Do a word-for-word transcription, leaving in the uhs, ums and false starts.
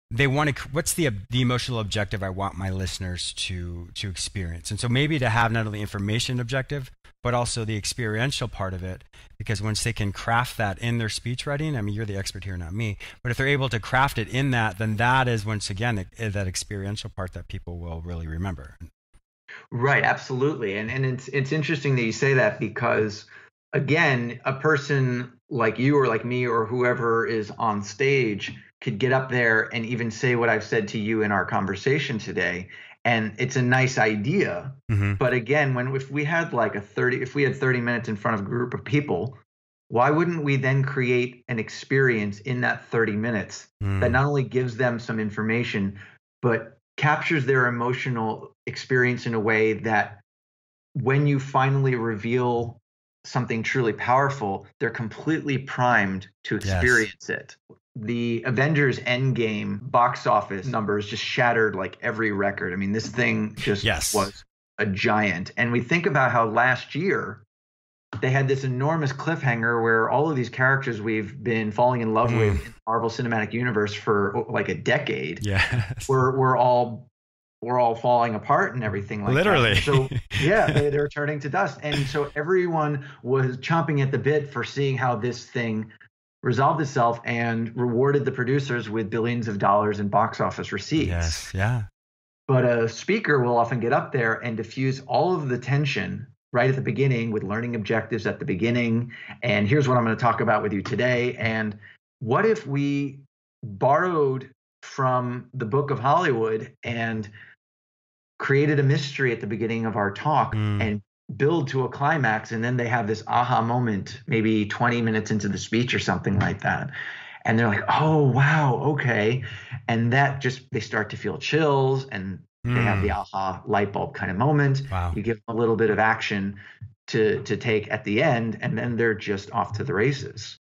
they want to, what's the the emotional objective I want my listeners to to experience? And so maybe to have not only information objective, but also the experiential part of it, because once they can craft that in their speech writing, I mean, you're the expert here, not me, but if they're able to craft it in that, then that is once again that experiential part that people will really remember. Right, absolutely. And and it's it's interesting that you say that, because again, a person like you or like me or whoever is on stage could get up there and even say what I've said to you in our conversation today. And it's a nice idea. Mm-hmm. But again, when if we had like a thirty, if we had thirty minutes in front of a group of people, why wouldn't we then create an experience in that thirty minutes mm. that not only gives them some information, but captures their emotional experience in a way that when you finally reveal something truly powerful, they're completely primed to experience yes. it. The Avengers Endgame box office numbers just shattered like every record. I mean, this thing just yes. was a giant. And we think about how last year they had this enormous cliffhanger where all of these characters we've been falling in love mm. with in the Marvel Cinematic Universe for like a decade yes. were, were all we're all falling apart and everything like Literally. that. So yeah, they, they're turning to dust. And so everyone was chomping at the bit for seeing how this thing resolved itself and rewarded the producers with billions of dollars in box office receipts. Yes, yeah. But a speaker will often get up there and diffuse all of the tension right at the beginning with learning objectives at the beginning. And here's what I'm going to talk about with you today. And what if we borrowed from the Book of Hollywood and created a mystery at the beginning of our talk mm. and build to a climax, and then they have this aha moment maybe twenty minutes into the speech or something like that, and they're like, oh wow, okay, and that just, they start to feel chills and mm. they have the aha light bulb kind of moment. Wow. You give them a little bit of action to to take at the end, and then they're just off to the races.